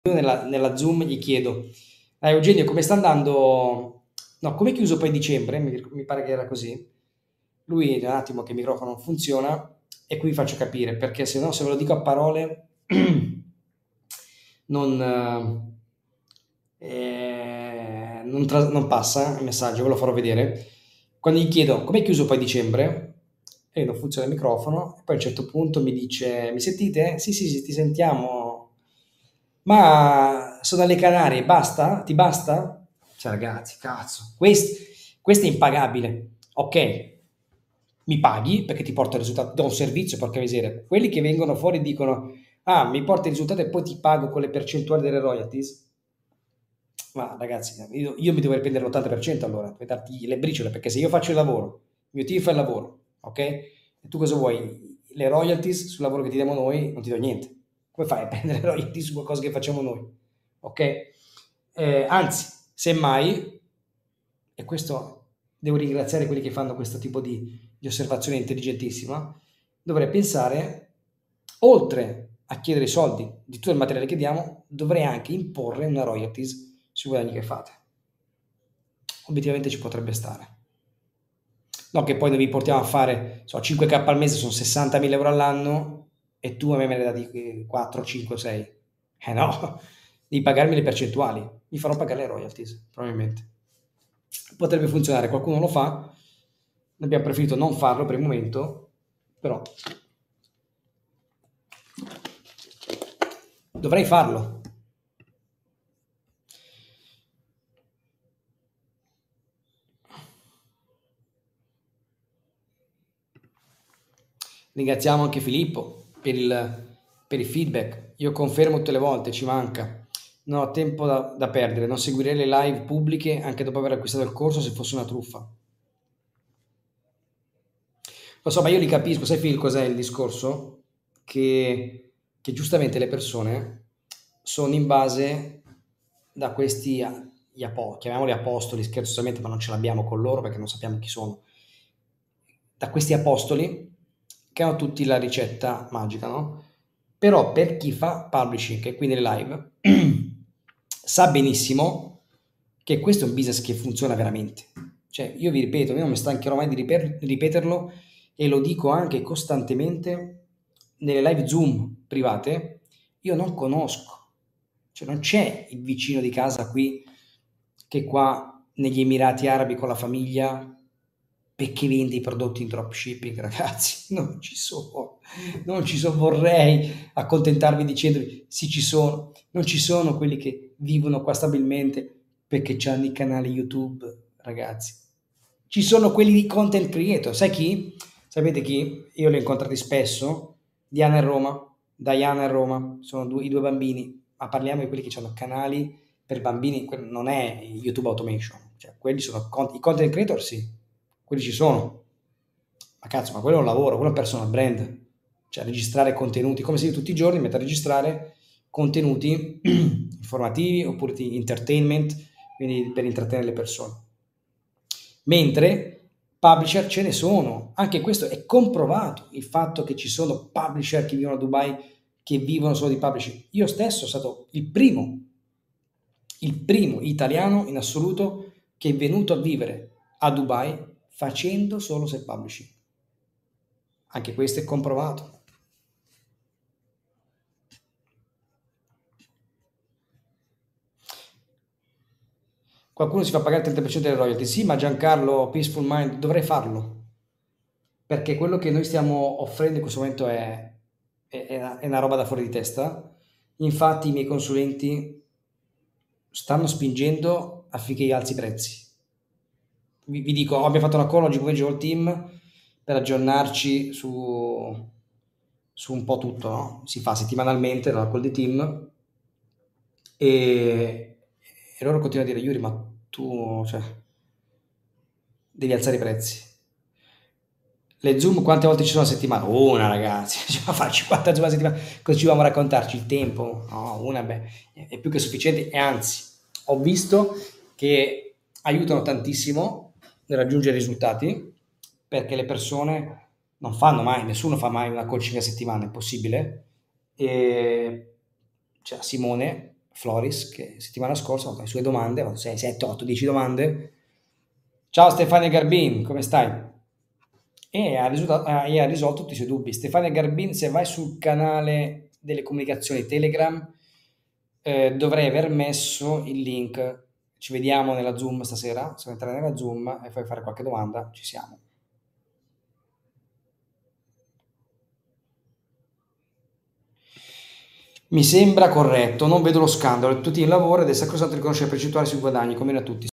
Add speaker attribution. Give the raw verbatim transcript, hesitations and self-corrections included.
Speaker 1: Io nella, nella Zoom gli chiedo, "Ah, Eugenio, come sta andando? No, come chiuso poi dicembre? Mi, mi pare che era così. Lui, un attimo che il microfono non funziona, e qui vi faccio capire, perché se no, se ve lo dico a parole, non, eh, non, tra- non passa il messaggio, ve lo farò vedere. Quando gli chiedo, come chiuso poi dicembre? E non funziona il microfono, e poi a un certo punto mi dice, mi sentite? Sì, sì, sì, ti sentiamo. Ma sono alle Canarie, basta? Ti basta? Cioè, ragazzi, cazzo, questo, questo è impagabile. Ok, mi paghi perché ti porto il risultato, do un servizio, porca miseria. Quelli che vengono fuori e dicono, ah, mi porti il risultato e poi ti pago con le percentuali delle royalties. Ma ragazzi, io, io mi dovrei prendere l'ottanta per cento allora, per darti le briciole, perché se io faccio il lavoro, il mio team fa il lavoro, ok? E tu cosa vuoi? Le royalties sul lavoro che ti diamo noi non ti do niente. Come fai a prendere royalties su qualcosa che facciamo noi? Ok? Eh, anzi, semmai, e questo devo ringraziare quelli che fanno questo tipo di, di osservazione intelligentissima, dovrei pensare, oltre a chiedere i soldi di tutto il materiale che diamo, dovrei anche imporre una royalties sui guadagni che fate. Obiettivamente ci potrebbe stare. No, che poi noi vi portiamo a fare so, cinque k al mese, sono sessantamila euro all'anno, e tu a me me ne dai eh, quattro, cinque, sei. Eh no, devi pagarmi le percentuali. Mi farò pagare le royalties, probabilmente. Potrebbe funzionare, qualcuno lo fa. Abbiamo preferito non farlo per il momento, però dovrei farlo. Ringraziamo anche Filippo per il, per il feedback. Io confermo tutte le volte, ci manca. Non ho tempo da, da perdere, non seguirei le live pubbliche anche dopo aver acquistato il corso se fosse una truffa. Lo so, ma io li capisco. Sai, Phil, cos'è il discorso? Che, che giustamente le persone sono in base da questi, a- gli apo- chiamiamoli apostoli, scherzosamente, ma non ce l'abbiamo con loro perché non sappiamo chi sono. Da questi apostoli che hanno tutti la ricetta magica, no? Però per chi fa publishing e quindi le live, sa benissimo che questo è un business che funziona veramente. Cioè, io vi ripeto, io non mi stancherò mai di riper- ripeterlo, e lo dico anche costantemente nelle live Zoom private. Io non conosco, cioè non c'è il vicino di casa qui che qua negli Emirati Arabi con la famiglia perché vende i prodotti in dropshipping, ragazzi, non ci sono, non ci sono, vorrei accontentarvi dicendovi sì ci sono, non ci sono quelli che vivono qua stabilmente perché hanno i canali YouTube, ragazzi. Ci sono quelli di content creator, sai chi? Sapete chi? Io li ho incontrati spesso, Diana e Roma, Diana e Roma, sono due- i due bambini, ma parliamo di quelli che hanno canali per bambini, que- non è YouTube Automation, cioè quelli sono con- i content creator, sì, quelli ci sono, ma cazzo, ma quello è un lavoro, quello è un personal brand, cioè registrare contenuti, come se io tutti i giorni metto a registrare contenuti informativi oppure di entertainment, quindi per intrattenere le persone. Mentre publisher ce ne sono, anche questo è comprovato, il fatto che ci sono publisher che vivono a Dubai che vivono solo di publishing. Io stesso sono stato il primo, il primo italiano in assoluto che è venuto a vivere a Dubai facendo solo self publishing. Anche questo è comprovato. Qualcuno si fa pagare il trenta per cento delle royalty. Sì, ma Giancarlo, Peaceful Mind, dovrei farlo. Perché quello che noi stiamo offrendo in questo momento è, è- è una, è una roba da fuori di testa. Infatti i miei consulenti stanno spingendo affinché io alzi i prezzi. Vi, vi dico, abbiamo fatto una call oggi pomeriggio col team per aggiornarci su, su un po' tutto, no? Si fa settimanalmente la call di team, e, e loro continuano a dire, Yuri, ma tu, cioè, devi alzare i prezzi. Le Zoom quante volte ci sono a settimana? Una, ragazzi, ci fa fare cinquanta Zoom a settimana, cosa ci vamo a raccontarci? Il tempo? No, una, beh, è più che sufficiente, e anzi, ho visto che aiutano tantissimo nel raggiungere risultati, perché le persone non fanno mai, nessuno fa mai una coaching a settimana, è impossibile, e cioè, Simone Floris, che settimana scorsa ha fatto le sue domande, ha fatto sei, sette, otto, dieci domande. Ciao Stefania Garbin, come stai? E ha, risulta- ha- e ha risolto tutti i suoi dubbi. Stefania Garbin, se vai sul canale delle comunicazioni Telegram, eh, dovrei aver messo il link. Ci vediamo nella Zoom stasera. Se vuoi entrare nella Zoom e fai fare qualche domanda, ci siamo. Mi sembra corretto, non vedo lo scandalo, tutti in lavoro ed è sacrosanto riconoscere percentuali sui guadagni, conviene a tutti.